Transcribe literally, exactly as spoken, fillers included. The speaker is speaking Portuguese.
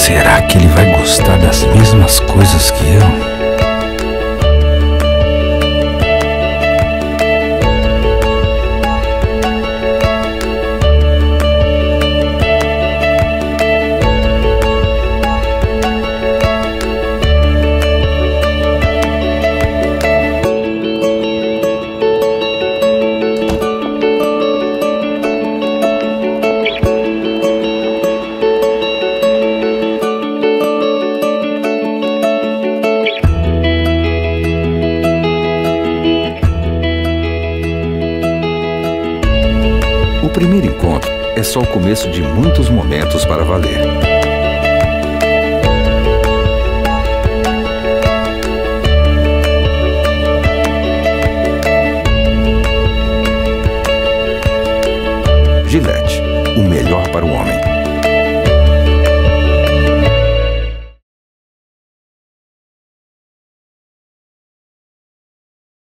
Será que ele vai gostar das mesmas coisas que eu? O primeiro encontro é só o começo de muitos momentos para valer. Gillette, o melhor para o homem.